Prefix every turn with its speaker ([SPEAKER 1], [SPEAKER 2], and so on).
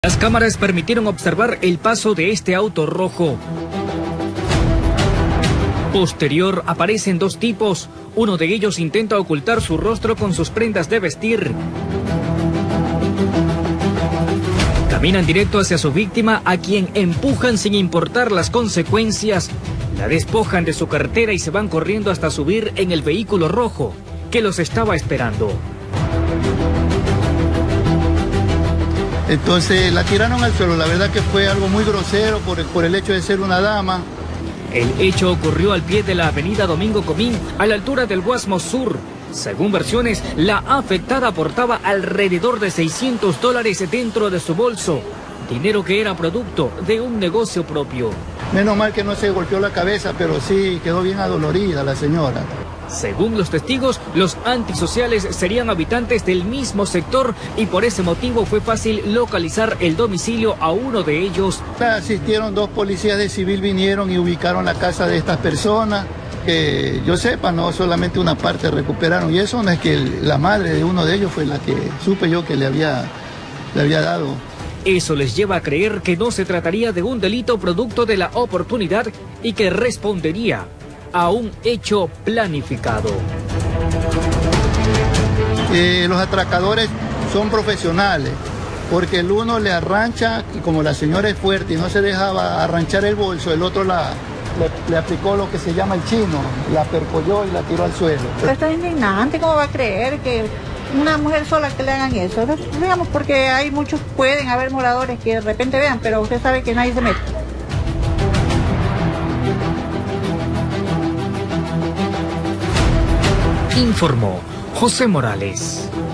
[SPEAKER 1] Las cámaras permitieron observar el paso de este auto rojo. Posterior aparecen dos tipos. Uno de ellos intenta ocultar su rostro con sus prendas de vestir. Caminan directo hacia su víctima, a quien empujan sin importar las consecuencias. La despojan de su cartera y se van corriendo hasta subir en el vehículo rojo que los estaba esperando.
[SPEAKER 2] Entonces la tiraron al suelo. La verdad que fue algo muy grosero por el hecho de ser una dama.
[SPEAKER 1] El hecho ocurrió al pie de la avenida Domingo Comín, a la altura del Guasmo Sur. Según versiones, la afectada portaba alrededor de $600 dentro de su bolso, dinero que era producto de un negocio propio.
[SPEAKER 2] Menos mal que no se golpeó la cabeza, pero sí quedó bien adolorida la señora.
[SPEAKER 1] Según los testigos, los antisociales serían habitantes del mismo sector y por ese motivo fue fácil localizar el domicilio a uno de ellos.
[SPEAKER 2] Asistieron dos policías de civil, vinieron y ubicaron la casa de estas personas. Que yo sepa, no solamente una parte recuperaron, y eso no es que la madre de uno de ellos fue la que supe yo que le había dado.
[SPEAKER 1] Eso les lleva a creer que no se trataría de un delito producto de la oportunidad y que respondería a un hecho planificado.
[SPEAKER 2] Los atracadores son profesionales, porque el uno le arrancha, y como la señora es fuerte y no se dejaba arranchar el bolso, el otro le aplicó lo que se llama el chino, la percolló y la tiró al suelo.
[SPEAKER 3] Esto es indignante. ¿Cómo va a creer que una mujer sola que le hagan eso? Digamos, porque hay muchos, pueden haber moradores que de repente vean, pero usted sabe que nadie se mete.
[SPEAKER 1] Informó José Morales.